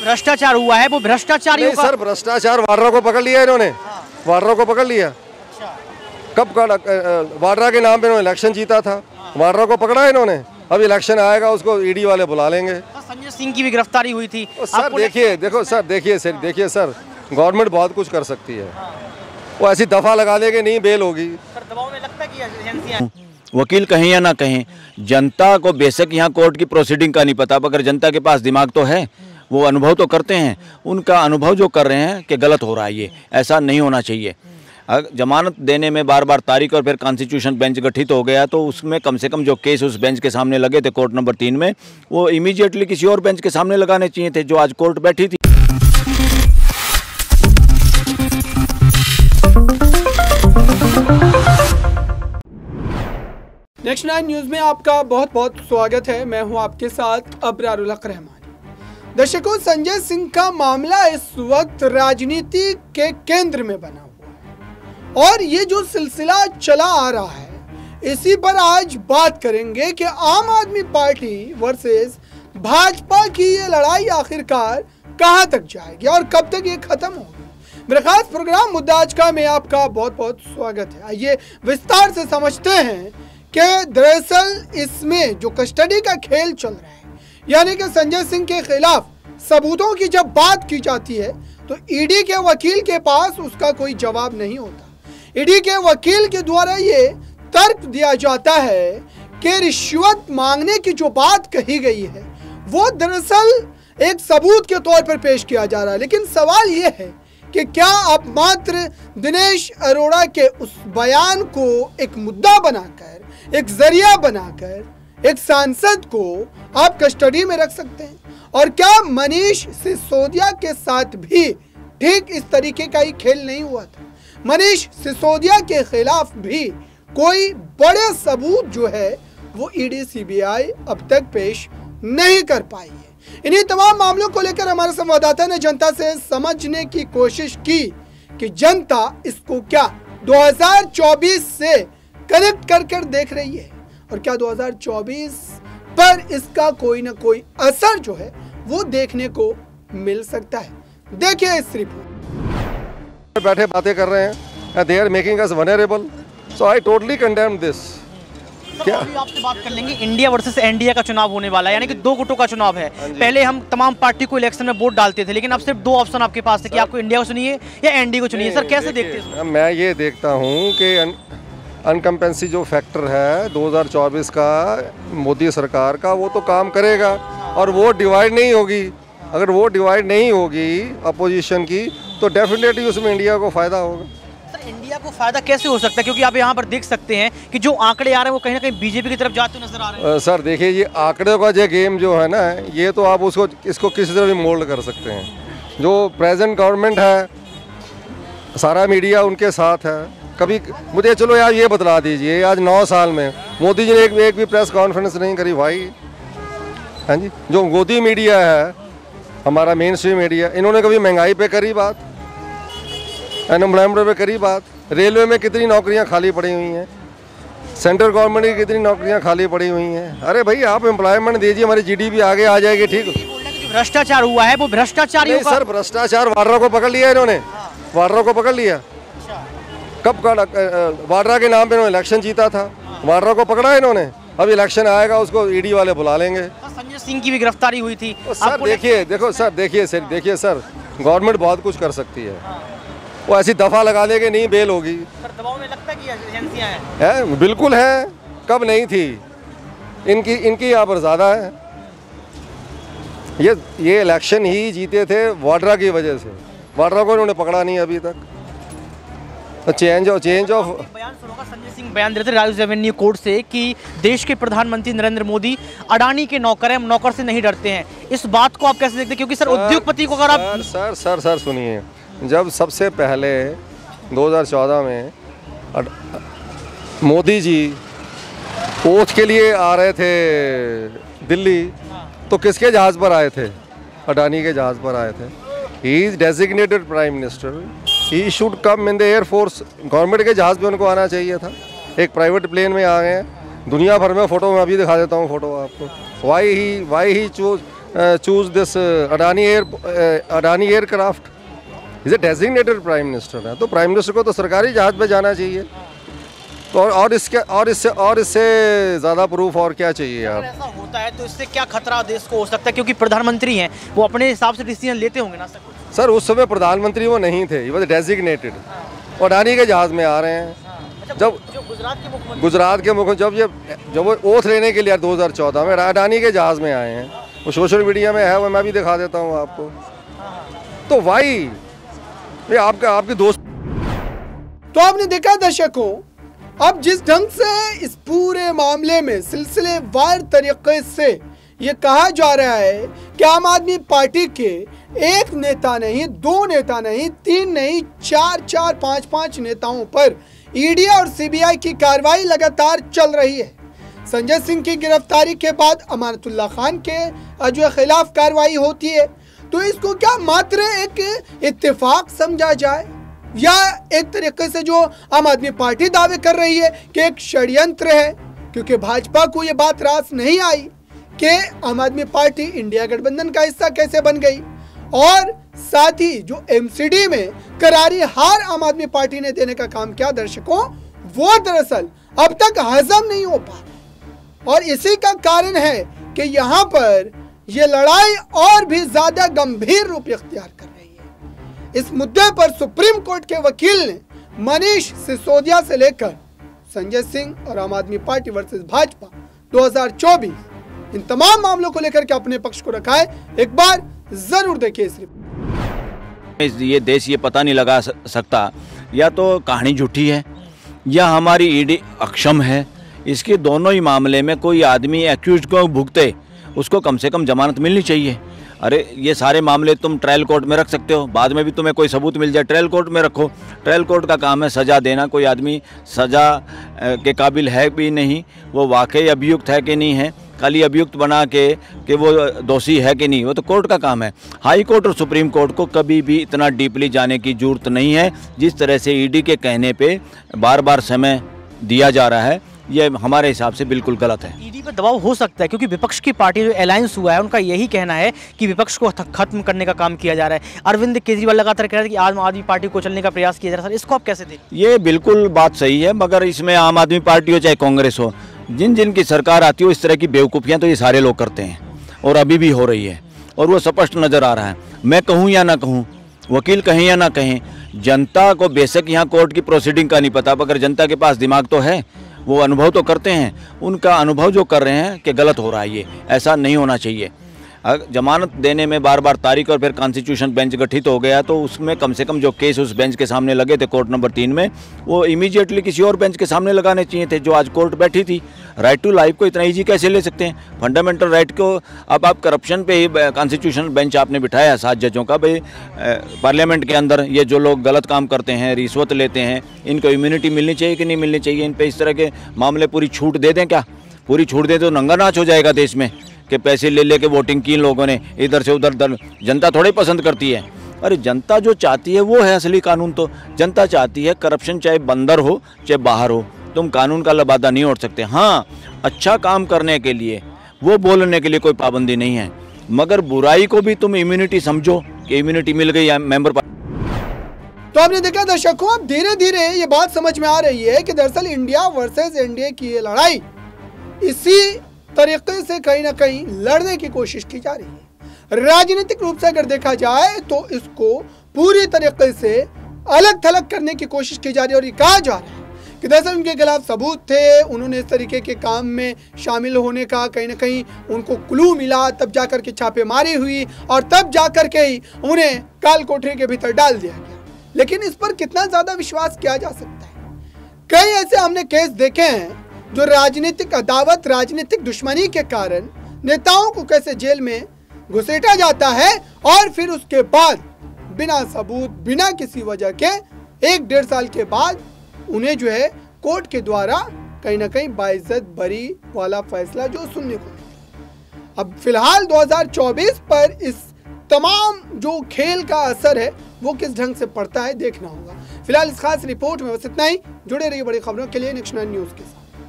भ्रष्टाचार हुआ है वो भ्रष्टाचारियों का सर, भ्रष्टाचार वाड्रा को पकड़ लिया इन्होंने। वाड्रा को पकड़ लिया। कब वाड्रा के नाम पे इन्होंने इलेक्शन जीता था, वाड्रा को पकड़ा इन्होंने। अब इलेक्शन आएगा उसको ईडी वाले बुला लेंगे। संजय सिंह की भी गिरफ्तारी हुई थी। सर देखिए सर, गवर्नमेंट बहुत कुछ कर सकती है। वो ऐसी दफा लगा देगी नहीं बेल होगी। दबाव में लगता है कि एजेंसियां वकील कहें या ना कहें, जनता को बेशक यहाँ कोर्ट की प्रोसीडिंग का नहीं पता, मगर जनता के पास दिमाग तो है, वो अनुभव तो करते हैं। उनका अनुभव जो कर रहे हैं कि गलत हो रहा है, ये ऐसा नहीं होना चाहिए। जमानत देने में बार बार तारीख और फिर कॉन्स्टिट्यूशन बेंच गठित हो गया, तो उसमें कम से कम जो केस उस बेंच के सामने लगे थे कोर्ट नंबर 3 में, वो इमीडिएटली किसी और बेंच के सामने लगाने चाहिए थे जो आज कोर्ट बैठी थी। नेक्स्ट 9 न्यूज में आपका बहुत बहुत स्वागत है। मैं हूं आपके साथ अबरारुल हक रहमान। दर्शकों, संजय सिंह का मामला इस वक्त राजनीति के केंद्र में बना हुआ है और ये जो सिलसिला चला आ रहा है, इसी पर आज बात करेंगे कि आम आदमी पार्टी वर्सेस भाजपा की ये लड़ाई आखिरकार कहां तक जाएगी और कब तक ये खत्म होगी। मेरा खास प्रोग्राम मुद्दा आज का में आपका बहुत बहुत स्वागत है। आइए विस्तार से समझते हैं कि दरअसल इसमें जो कस्टडी का खेल चल रहा है, यानी कि संजय सिंह के खिलाफ सबूतों की जब बात की जाती है तो ईडी के वकील के पास उसका कोई जवाब नहीं होता। ईडी के वकील के द्वारा ये तर्क दिया जाता है कि रिश्वत मांगने की जो बात कही गई है वो दरअसल एक सबूत के तौर पर पेश किया जा रहा है। लेकिन सवाल ये है कि क्या आप मात्र दिनेश अरोड़ा के उस बयान को एक मुद्दा बनाकर, एक जरिया बनाकर एक सांसद को आप कस्टडी में रख सकते हैं? और क्या मनीष सिसोदिया के साथ भी ठीक इस तरीके का ही खेल नहीं हुआ था? मनीष सिसोदिया के खिलाफ भी कोई बड़े सबूत जो है वो ईडी सीबीआई अब तक पेश नहीं कर पाई है। इन्हीं तमाम मामलों को लेकर हमारे संवाददाता ने जनता से समझने की कोशिश की कि जनता इसको क्या 2024 से कनेक्ट कर देख रही है और क्या 2024 पर इसका कोई ना कोई असर जो है वो देखने को मिल सकता है। देखिए इस रिपोर्ट। बैठे बातें कर रहे हैं, they are making us vulnerable, so I totally condemn this। क्या अभी आपसे बात कर लेंगे, इंडिया वर्सेस एनडीए का चुनाव होने वाला है, यानी कि 2 गुटों का चुनाव है। पहले हम तमाम पार्टी को इलेक्शन में वोट डालते थे, लेकिन अब सिर्फ 2 ऑप्शन आपके पास है कि आपको इंडिया को चुनिए या एनडीए को चुनिए। सर कैसे देखते हैं? मैं ये देखता हूँ कि अनकम्पेंसी जो फैक्टर है 2024 का मोदी सरकार का, वो तो काम करेगा और वो डिवाइड नहीं होगी। अगर वो डिवाइड नहीं होगी अपोजिशन की तो डेफिनेटली उसमें इंडिया को फ़ायदा होगा। सर इंडिया को फ़ायदा कैसे हो सकता है, क्योंकि आप यहाँ पर देख सकते हैं कि जो आंकड़े आ रहे हैं वो कहीं ना कहीं बीजेपी की तरफ जाते नजर आ रहे हैं। सर देखिए, ये आंकड़ों का जो गेम जो है ना, ये तो आप इसको किसी तरह भी मोल्ड कर सकते हैं। जो प्रेजेंट गवर्नमेंट है, सारा मीडिया उनके साथ है। कभी मुझे चलो यार ये बतला दीजिए, आज 9 साल में मोदी जी ने एक भी प्रेस कॉन्फ्रेंस नहीं करी भाई। हाँ जी, जो मोदी मीडिया है, हमारा मेन स्ट्रीम मीडिया, इन्होंने कभी महंगाई पे करी बात, अनएम्प्लॉयमेंट पे करी बात, रेलवे में कितनी नौकरियां खाली पड़ी हुई हैं, सेंट्रल गवर्नमेंट की कितनी नौकरियां खाली पड़ी हुई हैं। अरे भाई आप एम्प्लॉयमेंट दीजिए, हमारी जीडीपी आगे आ जाएगी। ठीक, भ्रष्टाचार हुआ है वो भ्रष्टाचारियों का। सर भ्रष्टाचार, वाड्रा को पकड़ लिया इन्होंने, वाड्रा को पकड़ लिया। कब वाड्रा के नाम पे इन्होंने इलेक्शन जीता था, वाड्रा को पकड़ा इन्होंने। अब इलेक्शन आएगा उसको ईडी वाले बुला लेंगे। संजय सिंह की भी गिरफ्तारी हुई थी। सर देखिए सर, गवर्नमेंट बहुत कुछ कर सकती है। वो ऐसी दफा लगा देगी नहीं बेल होगी। दबाव में लगता है कि एजेंसियां हैं? बिल्कुल है, कब नहीं थी। इनकी यहाँ पर ज़्यादा है। ये इलेक्शन ही जीते थे वाड्रा की वजह से। वाड्रा को इन्होंने पकड़ा नहीं अभी तक। चेंज ऑफ बयान सुनोगा। संजय सिंह बयान दे रहे थे राजस्व रेवेन्यू कोर्ट से कि देश के प्रधानमंत्री नरेंद्र मोदी अडानी के नौकर हैं, हम नौकर से नहीं डरते हैं। इस बात को आप कैसे देखते हैं? क्योंकि सर उद्योगपति को अगर आप सर सुनिए, जब सबसे पहले 2014 में मोदी जी ओथ के लिए आ रहे थे दिल्ली, तो किसके जहाज़ पर आए थे? अडानी के जहाज़ पर आए थे। He is designated prime minister, he should come in the air force. Government के जहाज़ पे उनको आना चाहिए था। एक प्राइवेट प्लेन में आ गए। दुनिया भर में फ़ोटो मैं अभी दिखा देता हूँ फ़ोटो आपको। Why he choose this Adani aircraft? He's a designated prime minister है, तो प्राइम मिनिस्टर को तो सरकारी जहाज पे जाना चाहिए। तो और इससे ज़्यादा प्रूफ और क्या चाहिए अगर आप? ऐसा होता है तो इससे क्या खतरा देश को हो सकता है, क्योंकि प्रधानमंत्री हैं, वो अपने हिसाब से डिसीजन लेते होंगे ना सर। सर उस समय प्रधानमंत्री वो नहीं थे, वो डेजिग्नेटेड, और अडानी के जहाज में आ रहे हैं। जब जो गुजरात के मुख्यमंत्री जब वो ओथ लेने के लिए 2014 में अडानी के जहाज में आए हैं, वो सोशल मीडिया में है, वो मैं भी दिखा देता हूँ आपको। तो भाई ये आपके दोस्त। तो आपने देखा दर्शकों, अब जिस ढंग से इस पूरे मामले में सिलसिलेवार तरीके से ये कहा जा रहा है कि आम आदमी पार्टी के एक नेता नहीं, दो नेता नहीं, तीन नहीं, चार, पांच नेताओं पर ईडी और सीबीआई की कार्रवाई लगातार चल रही है। संजय सिंह की गिरफ्तारी के बाद अमानतुल्लाह खान के जो खिलाफ कार्रवाई होती है, तो इसको क्या मात्र एक इत्तेफाक समझा जाए, या एक तरीके से जो आम आदमी पार्टी दावे कर रही है कि एक षड्यंत्र है? क्योंकि भाजपा को ये बात रास नहीं आई कि आम आदमी पार्टी इंडिया गठबंधन का हिस्सा कैसे बन गई, और साथ ही जो एमसीडी में करारी हार आम आदमी पार्टी ने देने का काम किया दर्शकों, वो दरअसल अब तक हजम नहीं हो पा रहा। और इसी का कारण है कि यहाँ पर यह लड़ाई और भी ज्यादा गंभीर रूप इख्तियार कर रही है। इस मुद्दे पर सुप्रीम कोर्ट के वकील ने मनीष सिसोदिया से लेकर संजय सिंह और आम आदमी पार्टी वर्सेस भाजपा 2024 इन तमाम मामलों को लेकर के अपने पक्ष को रखा है। एक बार जरूर देखिए इस रिपोर्ट। ये देश ये पता नहीं लगा सकता, या तो कहानी झूठी है या हमारी ईडी अक्षम है। इसके दोनों ही मामले में कोई आदमी एक्यूज को भुगते, उसको कम से कम जमानत मिलनी चाहिए। अरे ये सारे मामले तुम ट्रायल कोर्ट में रख सकते हो, बाद में भी तुम्हें कोई सबूत मिल जाए, ट्रायल कोर्ट में रखो। ट्रायल कोर्ट का काम है सज़ा देना। कोई आदमी सज़ा के काबिल है भी नहीं, वो वाकई अभियुक्त है कि नहीं है, खाली अभियुक्त बना के कि वो दोषी है कि नहीं, वो तो कोर्ट का काम है। हाई कोर्ट और सुप्रीम कोर्ट को कभी भी इतना डीपली जाने की जरूरत नहीं है। जिस तरह से ईडी के कहने पे बार बार समय दिया जा रहा है, ये हमारे हिसाब से बिल्कुल गलत है। ईडी पर दबाव हो सकता है क्योंकि विपक्ष की पार्टी जो अलायंस हुआ है उनका यही कहना है कि विपक्ष को खत्म करने का काम किया जा रहा है। अरविंद केजरीवाल लगातार कह रहे हैं कि आम आदमी पार्टी को चलने का प्रयास किया जा रहा है। सर इसको आप कैसे देखते हैं? ये बिल्कुल बात सही है, मगर इसमें आम आदमी पार्टी हो चाहे कांग्रेस हो, जिन जिन की सरकार आती हो, इस तरह की बेवकूफ़ियाँ तो ये सारे लोग करते हैं और अभी भी हो रही है, और वो स्पष्ट नज़र आ रहा है। मैं कहूँ या ना कहूँ, वकील कहें या ना कहें, जनता को बेशक यहाँ कोर्ट की प्रोसीडिंग का नहीं पता, मगर जनता के पास दिमाग तो है, वो अनुभव तो करते हैं। उनका अनुभव जो कर रहे हैं कि गलत हो रहा है, ये ऐसा नहीं होना चाहिए। जमानत देने में बार बार तारीख, और फिर कॉन्स्टिट्यूशन बेंच गठित हो गया, तो उसमें कम से कम जो केस उस बेंच के सामने लगे थे कोर्ट नंबर 3 में, वो इमीडिएटली किसी और बेंच के सामने लगाने चाहिए थे जो आज कोर्ट बैठी थी। राइट टू लाइफ को इतना इजी कैसे ले सकते हैं? फंडामेंटल राइट को अब आप करप्शन पे ही कॉन्स्टिट्यूशनल बेंच आपने बिठाया 7 जजों का। भाई पार्लियामेंट के अंदर ये जो लोग गलत काम करते हैं, रिश्वत लेते हैं, इनको इम्यूनिटी मिलनी चाहिए कि नहीं मिलनी चाहिए? इन पे इस तरह के मामले पूरी छूट दे दें क्या? पूरी छूट दे तो नंगा नाच हो जाएगा देश में कि पैसे ले लेके वोटिंग की इन लोगों ने इधर से उधर। जनता थोड़ी पसंद करती है। अरे जनता जो चाहती है वो है असली कानून। तो जनता चाहती है करप्शन चाहे बंदर हो चाहे बाहर हो, तुम कानून का लबादा नहीं ओढ़ सकते। हाँ, अच्छा काम करने के लिए, वो बोलने के लिए कोई पाबंदी नहीं है, मगर बुराई को भी तुम इम्यूनिटी समझो कि इम्यूनिटी मिल गई मेंबर। तो आपने देखा दर्शकों, अब धीरे धीरे ये बात समझ में आ रही है कि दरअसल इंडिया वर्सेस एनडीए की ये लड़ाई इसी तरीके से कहीं ना कहीं लड़ने की कोशिश की जा रही है। राजनीतिक रूप से अगर देखा जाए तो इसको पूरी तरीके से अलग थलग करने की कोशिश की जा रही है, और ये कहा जा रहा है कि दरअसल उनके खिलाफ सबूत थे, उन्होंने इस तरीके के काम में शामिल होने का कहीं ना कहीं उनको क्लू मिला, तब जाकर के छापेमारी हुई और तब जाकर के ही उन्हें काल कोठरी के भीतर डाल दिया गया। लेकिन इस पर कितना ज्यादा विश्वास किया जा सकता है? कई ऐसे हमने केस देखे हैं जो राजनीतिक अदावत, राजनीतिक दुश्मनी के कारण नेताओं को कैसे जेल में घुसेटा जाता है, और फिर उसके बाद बिना सबूत, बिना किसी वजह के 1-1.5 साल के बाद उन्हें जो है कोर्ट के द्वारा कहीं ना कहीं बाइज्जत बरी वाला फैसला जो सुनने को मिला। अब फिलहाल 2024 पर इस तमाम जो खेल का असर है वो किस ढंग से पड़ता है देखना होगा। फिलहाल इस खास रिपोर्ट में बस इतना ही। जुड़े रहिए बड़ी खबरों के लिए नेक्स्ट 9 न्यूज़ के साथ।